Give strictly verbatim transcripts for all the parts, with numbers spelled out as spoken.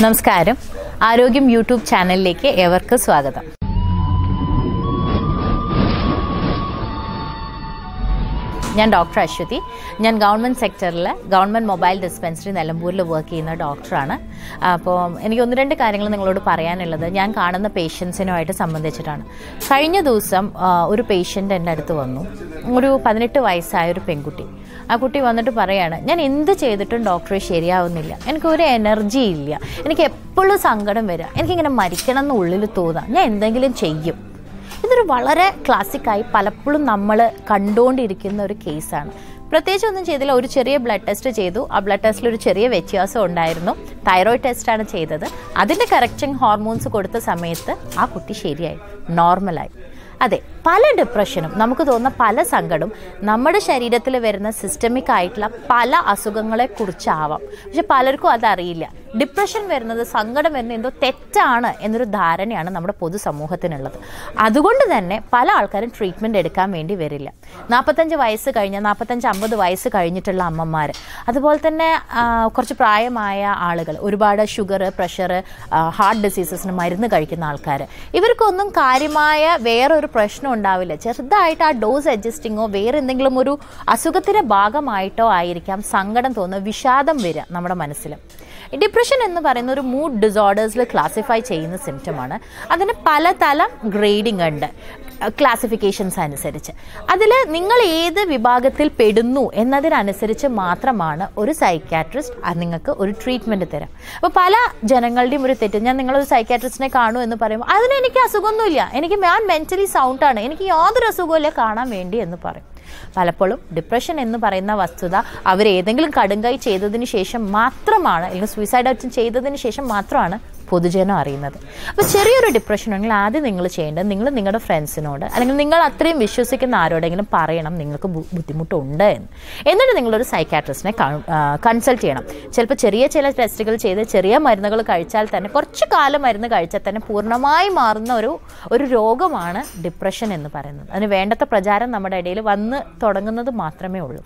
നമസ്കാരം. ആരോഗ്യം യൂട്യൂബ് ചാനലിലേക്ക് ഏവർക്കും സ്വാഗതം. ഞാൻ ഡോക്ടർ അശ്വതി. ഞാൻ ഗവൺമെൻറ് സെക്ടറിൽ ഗവൺമെൻറ് മൊബൈൽ ഡിസ്പെൻസറി നിലമ്പൂരിൽ വർക്ക് ചെയ്യുന്ന ഡോക്ടറാണ്. അപ്പോൾ എനിക്ക് ഒന്ന് രണ്ട് കാര്യങ്ങൾ നിങ്ങളോട് പറയാനുള്ളത് ഞാൻ കാണുന്ന പേഷ്യൻസിനുമായിട്ട് സംബന്ധിച്ചിട്ടാണ്. കഴിഞ്ഞ ദിവസം ഒരു പേഷ്യൻ്റ് എൻ്റെ അടുത്ത് വന്നു. ഒരു പതിനെട്ട് വയസ്സായ ഒരു പെൺകുട്ടി. ആ കുട്ടി വന്നിട്ട് പറയാണ്, ഞാൻ എന്ത് ചെയ്തിട്ടും ഡോക്ടറെ ശരിയാവുന്നില്ല, എനിക്കൊരു എനർജി ഇല്ല, എനിക്ക് എപ്പോഴും സങ്കടം വരിക, എനിക്കിങ്ങനെ മരിക്കണം എന്ന് ഉള്ളിൽ തോന്നുക, ഞാൻ എന്തെങ്കിലും ചെയ്യും. ഇതൊരു വളരെ ക്ലാസിക്കായി പലപ്പോഴും നമ്മൾ കണ്ടുകൊണ്ടിരിക്കുന്ന ഒരു കേസാണ്. പ്രത്യേകിച്ച് ഒന്നും ചെയ്തില്ല. ഒരു ചെറിയ ബ്ലഡ് ടെസ്റ്റ് ചെയ്തു. ആ ബ്ലഡ് ടെസ്റ്റിൽ ഒരു ചെറിയ വ്യത്യാസം ഉണ്ടായിരുന്നു. തൈറോയ്ഡ് ടെസ്റ്റാണ് ചെയ്തത്. അതിൻ്റെ കറക്റ്റിംഗ് ഹോർമോൺസ് കൊടുത്ത സമയത്ത് ആ കുട്ടി ശരിയായി, നോർമലായി. അതെ, പല ഡിപ്രഷനും നമുക്ക് തോന്നുന്ന പല സങ്കടം നമ്മുടെ ശരീരത്തിൽ വരുന്ന സിസ്റ്റമിക് ആയിട്ടുള്ള പല അസുഖങ്ങളെ കുറിച്ചാവാം. പക്ഷെ പലർക്കും അതറിയില്ല. ഡിപ്രഷൻ വരുന്നത്, സങ്കടം വരുന്നത് എന്തോ തെറ്റാണ് എന്നൊരു ധാരണയാണ് നമ്മുടെ പൊതുസമൂഹത്തിനുള്ളത്. അതുകൊണ്ട് തന്നെ പല ആൾക്കാരും ട്രീറ്റ്മെൻറ്റ് എടുക്കാൻ വേണ്ടി വരില്ല. നാൽപ്പത്തഞ്ച് വയസ്സ് കഴിഞ്ഞ നാൽപ്പത്തഞ്ച് അമ്പത് വയസ്സ് കഴിഞ്ഞിട്ടുള്ള അമ്മമാർ, അതുപോലെ തന്നെ കുറച്ച് പ്രായമായ ആളുകൾ, ഒരുപാട് ഷുഗർ, പ്രഷർ, ഹാർട്ട് ഡിസീസസിന് മരുന്ന് കഴിക്കുന്ന ആൾക്കാർ, ഇവർക്കൊന്നും കാര്യമായ വേറൊരു പ്രശ്നം ഉണ്ടാവില്ല. ചെറുതായിട്ട് ആ ഡോസ് അഡ്ജസ്റ്റിങ്ങോ വേറെ എന്തെങ്കിലും ഒരു അസുഖത്തിൻ്റെ ഭാഗമായിട്ടോ ആയിരിക്കാം സങ്കടം തോന്നുക, വിഷാദം വരിക നമ്മുടെ മനസ്സിൽ. ഡിപ്രഷൻ എന്ന് പറയുന്ന ഒരു മൂഡ് ഡിസോർഡേഴ്സിൽ ക്ലാസിഫൈ ചെയ്യുന്ന സിംറ്റമാണ്. അതിന് പലതരം ഗ്രേഡിംഗ് ഉണ്ട്, ക്ലാസിഫിക്കേഷൻസ് അനുസരിച്ച്. അതിൽ നിങ്ങൾ ഏത് വിഭാഗത്തിൽ പെടുന്നു എന്നതിനനുസരിച്ച് മാത്രമാണ് ഒരു സൈക്യാട്രിസ്റ്റ് നിങ്ങൾക്ക് ഒരു ട്രീറ്റ്മെൻറ്റ് തരാം. അപ്പോൾ പല ജനങ്ങളുടെയും ഒരു തെറ്റ്, ഞാൻ നിങ്ങളൊരു സൈക്യാട്രിസ്റ്റിനെ കാണൂ എന്ന് പറയുമ്പോൾ അതിന് എനിക്ക് അസുഖമൊന്നുമില്ല, എനിക്ക് ഞാൻ മെൻ്റലി സൗണ്ടാണ്, എനിക്ക് യാതൊരു അസുഖമില്ല കാണാൻ വേണ്ടി എന്ന് പറയും. പലപ്പോഴും ഡിപ്രഷൻ എന്ന് പറയുന്ന വസ്തുത അവർ ഏതെങ്കിലും കടുങ്കൈ ചെയ്തതിന് ശേഷം മാത്രമാണ്, അല്ലെങ്കിൽ സൂയിസൈഡ് അറ്റംപ്റ്റ് ചെയ്തതിന് ശേഷം മാത്രമാണ് പൊതുജനം അറിയുന്നത്. അപ്പോൾ ചെറിയൊരു ഡിപ്രഷൻ ഉണ്ടെങ്കിൽ ആദ്യം നിങ്ങൾ ചെയ്യേണ്ടത്, നിങ്ങൾ നിങ്ങളുടെ ഫ്രണ്ട്സിനോട് അല്ലെങ്കിൽ നിങ്ങൾ അത്രയും വിശ്വസിക്കുന്ന ആരോടെങ്കിലും പറയണം നിങ്ങൾക്ക് ബുദ്ധിമുട്ടുണ്ട് എന്ന്. എന്നിട്ട് നിങ്ങളൊരു സൈക്യാട്രിസ്റ്റിനെ കൺസൾട്ട് ചെയ്യണം. ചിലപ്പോൾ ചെറിയ ചില ടെസ്റ്റുകൾ ചെയ്ത് ചെറിയ മരുന്നുകൾ കഴിച്ചാൽ തന്നെ, കുറച്ച് കാലം മരുന്ന് കഴിച്ചാൽ തന്നെ പൂർണ്ണമായി മാറുന്ന ഒരു ഒരു രോഗമാണ് ഡിപ്രഷൻ എന്ന് പറയുന്നത്. അതിന് വേണ്ടത്ര പ്രചാരം നമ്മുടെ ഇടയിൽ വന്ന് തുടങ്ങുന്നത് മാത്രമേ ഉള്ളൂ.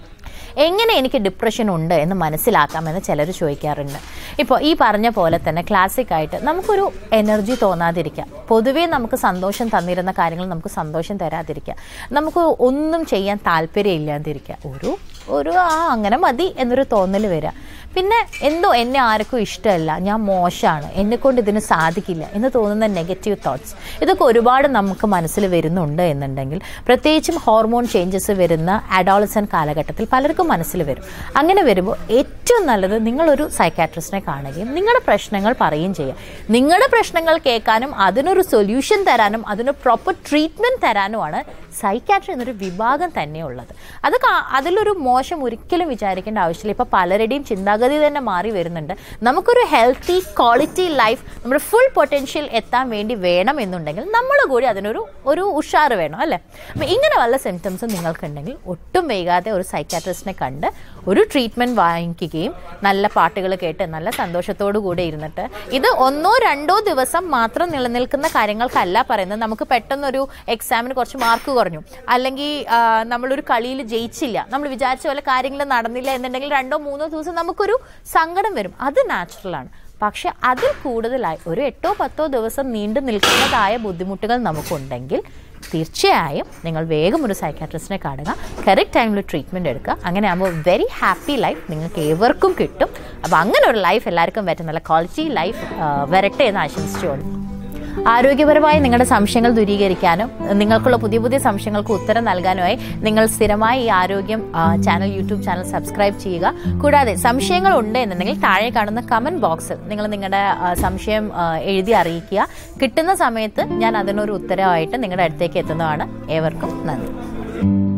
എങ്ങനെ എനിക്ക് ഡിപ്രഷൻ ഉണ്ട് എന്ന് മനസ്സിലാക്കാമെന്ന് ചിലർ ചോദിക്കാറുണ്ട്. ഇപ്പോൾ ഈ പറഞ്ഞ പോലെ തന്നെ ക്ലാസിക്കായിട്ട് നമുക്കൊരു എനർജി തോന്നാതിരിക്കുക, പൊതുവേ നമുക്ക് സന്തോഷം തന്നിരുന്ന കാര്യങ്ങൾ നമുക്ക് സന്തോഷം തരാതിരിക്കുക, നമുക്ക് ഒന്നും ചെയ്യാൻ താല്പര്യം ഇല്ലാതിരിക്കുക, ഒരു ഒരു ആ അങ്ങനെ മതി എന്നൊരു തോന്നൽ വരിക, പിന്നെ എന്തോ എന്നെ ആർക്കും ഇഷ്ടമല്ല, ഞാൻ മോശമാണ്, എന്നെക്കൊണ്ട് ഇതിന് സാധിക്കില്ല എന്ന് തോന്നുന്ന നെഗറ്റീവ് തോട്ട്സ്, ഇതൊക്കെ ഒരുപാട് നമുക്ക് മനസ്സിൽ വരുന്നുണ്ട് എന്നുണ്ടെങ്കിൽ, പ്രത്യേകിച്ചും ഹോർമോൺ ചേഞ്ചസ് വരുന്ന അഡോളസൻ കാലഘട്ടത്തിൽ പലർക്കും മനസ്സിൽ വരും. അങ്ങനെ വരുമ്പോൾ ഏറ്റവും നല്ലത് നിങ്ങളൊരു സൈക്യാട്രിസ്റ്റിനെ കാണുകയും നിങ്ങളുടെ പ്രശ്നങ്ങൾ പറയുകയും ചെയ്യുക. നിങ്ങളുടെ പ്രശ്നങ്ങൾ കേൾക്കാനും അതിനൊരു സൊല്യൂഷൻ തരാനും അതിന് പ്രോപ്പർ ട്രീറ്റ്മെൻറ്റ് തരാനുമാണ് സൈക്യാട്രി എന്നൊരു വിഭാഗം തന്നെയുള്ളത്. അത് അതിലൊരു മോശം ഒരിക്കലും വിചാരിക്കേണ്ട ആവശ്യമില്ല. ഇപ്പോൾ പലരുടെയും ചിന്താഗതി തന്നെ മാറി വരുന്നുണ്ട്. നമുക്കൊരു ഹെൽത്തി ക്വാളിറ്റി ലൈഫ്, നമ്മുടെ ഫുൾ പൊട്ടൻഷ്യൽ എത്താൻ വേണ്ടി വേണം എന്നുണ്ടെങ്കിൽ നമ്മൾ കൂടി അതിനൊരു ഒരു ഉഷാറ് വേണം, അല്ലേ? അപ്പോൾ ഇങ്ങനെ വല്ല സിംറ്റംസും നിങ്ങൾക്കുണ്ടെങ്കിൽ ഒട്ടും വൈകാതെ ഒരു സൈക്യാട്രിസ്റ്റിനെ കണ്ട് ഒരു ട്രീറ്റ്മെൻറ്റ് വാങ്ങിക്കുകയും നല്ല പാട്ടുകൾ കേട്ട് നല്ല സന്തോഷത്തോടു കൂടെ ഇരുന്നിട്ട്, ഇത് ഒന്നോ രണ്ടോ ദിവസം മാത്രം നിലനിൽക്കുന്ന കാര്യങ്ങൾക്കല്ല പറയുന്നത്. നമുക്ക് പെട്ടെന്നൊരു എക്സാമിന് കുറച്ച് മാർക്ക് കുറഞ്ഞു, അല്ലെങ്കിൽ നമ്മളൊരു കളിയിൽ ജയിച്ചില്ല, നമ്മൾ വിചാരിച്ച പോലെ കാര്യങ്ങൾ നടന്നില്ല എന്നുണ്ടെങ്കിൽ രണ്ടോ മൂന്നോ ദിവസം നമുക്കൊരു സങ്കടം വരും. അത് നാച്ചുറലാണ്. പക്ഷെ അതിൽ കൂടുതലായി ഒരു എട്ടോ പത്തോ ദിവസം നീണ്ടു നിൽക്കുന്നതായ ബുദ്ധിമുട്ടുകൾ നമുക്കുണ്ടെങ്കിൽ തീർച്ചയായും നിങ്ങൾ വേഗം ഒരു സൈക്യാട്രിസ്റ്റിനെ കാണുക, കറക്റ്റ് ടൈമിൽ ട്രീറ്റ്മെൻറ്റ് എടുക്കുക. അങ്ങനെ ആകുമ്പോൾ വെരി ഹാപ്പി ലൈഫ് നിങ്ങൾക്ക് ഏവർക്കും കിട്ടും. അപ്പോൾ അങ്ങനെ ഒരു ലൈഫ് എല്ലാവർക്കും പറ്റും, നല്ല ക്വാളിറ്റി ലൈഫ് വരട്ടെ എന്ന് ആശംസിച്ചുകൊള്ളു. ആരോഗ്യപരമായി നിങ്ങളുടെ സംശയങ്ങൾ ദൂരീകരിക്കാനും നിങ്ങൾക്കുള്ള പുതിയ പുതിയ സംശയങ്ങൾക്ക് ഉത്തരം നൽകാനുമായി നിങ്ങൾ സ്ഥിരമായി ഈ ആരോഗ്യം ചാനൽ യൂട്യൂബ് ചാനൽ സബ്സ്ക്രൈബ് ചെയ്യുക. കൂടാതെ സംശയങ്ങൾ ഉണ്ട് എന്നുണ്ടെങ്കിൽ താഴെ കാണുന്ന കമൻറ്റ് ബോക്സിൽ നിങ്ങൾ നിങ്ങളുടെ സംശയം എഴുതി അറിയിക്കുക. കിട്ടുന്ന സമയത്ത് ഞാൻ അതിനൊരു ഉത്തരവായിട്ട് നിങ്ങളുടെ അടുത്തേക്ക് എത്തുന്നതാണ്. ഏവർക്കും നന്ദി.